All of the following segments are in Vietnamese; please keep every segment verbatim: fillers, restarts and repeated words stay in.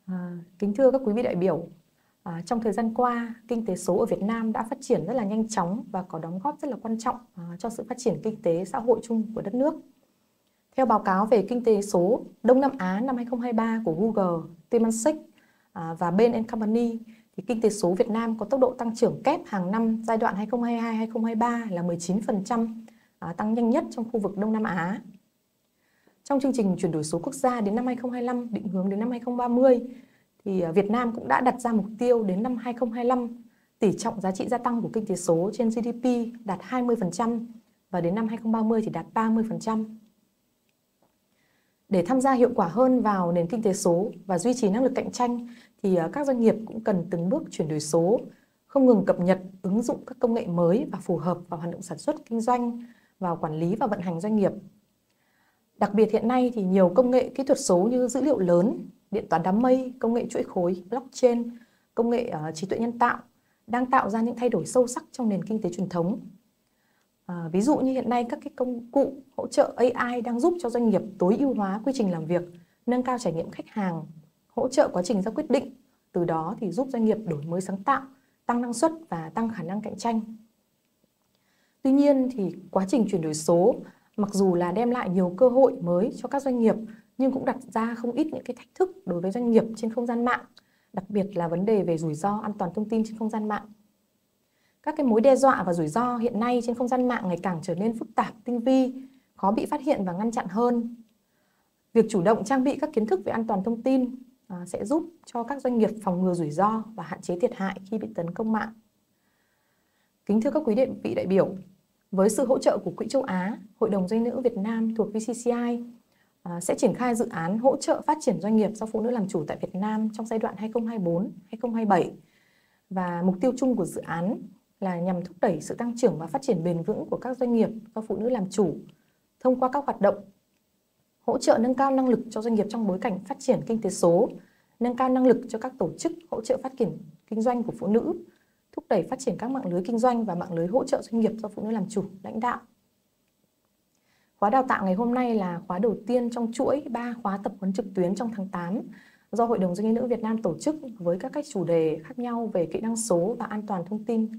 À, kính thưa các quý vị đại biểu, à, trong thời gian qua, kinh tế số ở Việt Nam đã phát triển rất là nhanh chóng và có đóng góp rất là quan trọng à, cho sự phát triển kinh tế xã hội chung của đất nước. Theo báo cáo về kinh tế số Đông Nam Á năm hai không hai ba của Google, Temasek à, và Bain and Company, thì kinh tế số Việt Nam có tốc độ tăng trưởng kép hàng năm giai đoạn hai không hai hai đến hai không hai ba là mười chín phần trăm, à, tăng nhanh nhất trong khu vực Đông Nam Á. Trong chương trình chuyển đổi số quốc gia đến năm hai không hai lăm, định hướng đến năm hai không ba mươi, thì Việt Nam cũng đã đặt ra mục tiêu đến năm hai không hai lăm, tỷ trọng giá trị gia tăng của kinh tế số trên giê đê pê đạt hai mươi phần trăm và đến năm hai không ba mươi thì đạt ba mươi phần trăm. Để tham gia hiệu quả hơn vào nền kinh tế số và duy trì năng lực cạnh tranh, thì các doanh nghiệp cũng cần từng bước chuyển đổi số, không ngừng cập nhật, ứng dụng các công nghệ mới và phù hợp vào hoạt động sản xuất kinh doanh, vào quản lý và vận hành doanh nghiệp. Đặc biệt hiện nay thì nhiều công nghệ kỹ thuật số như dữ liệu lớn, điện toán đám mây, công nghệ chuỗi khối, blockchain, công nghệ uh, trí tuệ nhân tạo đang tạo ra những thay đổi sâu sắc trong nền kinh tế truyền thống. À, ví dụ như hiện nay các cái công cụ hỗ trợ a i đang giúp cho doanh nghiệp tối ưu hóa quy trình làm việc, nâng cao trải nghiệm khách hàng, hỗ trợ quá trình ra quyết định, từ đó thì giúp doanh nghiệp đổi mới sáng tạo, tăng năng suất và tăng khả năng cạnh tranh. Tuy nhiên thì quá trình chuyển đổi số mặc dù là đem lại nhiều cơ hội mới cho các doanh nghiệp, nhưng cũng đặt ra không ít những cái thách thức đối với doanh nghiệp trên không gian mạng, đặc biệt là vấn đề về rủi ro an toàn thông tin trên không gian mạng. Các cái mối đe dọa và rủi ro hiện nay trên không gian mạng ngày càng trở nên phức tạp, tinh vi, khó bị phát hiện và ngăn chặn hơn. Việc chủ động trang bị các kiến thức về an toàn thông tin à, sẽ giúp cho các doanh nghiệp phòng ngừa rủi ro và hạn chế thiệt hại khi bị tấn công mạng. Kính thưa các quý vị đại biểu, với sự hỗ trợ của Quỹ châu Á, Hội đồng Doanh nữ Việt Nam thuộc vê xê xê i à, sẽ triển khai dự án hỗ trợ phát triển doanh nghiệp do phụ nữ làm chủ tại Việt Nam trong giai đoạn hai không hai tư đến hai không hai bảy. Và mục tiêu chung của dự án là nhằm thúc đẩy sự tăng trưởng và phát triển bền vững của các doanh nghiệp do phụ nữ làm chủ thông qua các hoạt động hỗ trợ nâng cao năng lực cho doanh nghiệp trong bối cảnh phát triển kinh tế số, nâng cao năng lực cho các tổ chức hỗ trợ phát triển kinh doanh của phụ nữ, thúc đẩy phát triển các mạng lưới kinh doanh và mạng lưới hỗ trợ doanh nghiệp do phụ nữ làm chủ, lãnh đạo. Khóa đào tạo ngày hôm nay là khóa đầu tiên trong chuỗi ba khóa tập huấn trực tuyến trong tháng tám do Hội đồng Doanh nhân nữ Việt Nam tổ chức với các cách chủ đề khác nhau về kỹ năng số và an toàn thông tin.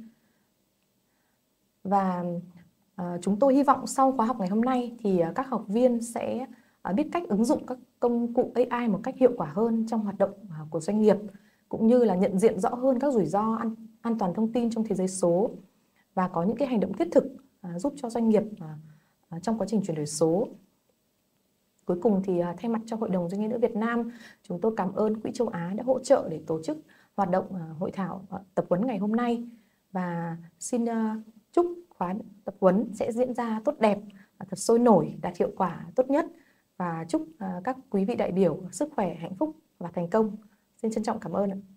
Và à, chúng tôi hy vọng sau khóa học ngày hôm nay thì à, các học viên sẽ à, biết cách ứng dụng các công cụ a i một cách hiệu quả hơn trong hoạt động à, của doanh nghiệp, cũng như là nhận diện rõ hơn các rủi ro an, an toàn thông tin trong thế giới số và có những cái hành động thiết thực à, giúp cho doanh nghiệp à, à, trong quá trình chuyển đổi số. Cuối cùng thì à, thay mặt cho Hội đồng Doanh nhân nữ Việt Nam, chúng tôi cảm ơn Quỹ châu Á đã hỗ trợ để tổ chức hoạt động à, hội thảo à, tập huấn ngày hôm nay, và xin à, chúc khóa tập huấn sẽ diễn ra tốt đẹp, à, thật sôi nổi, đạt hiệu quả tốt nhất, và chúc à, các quý vị đại biểu sức khỏe, hạnh phúc và thành công. Xin trân trọng cảm ơn ạ.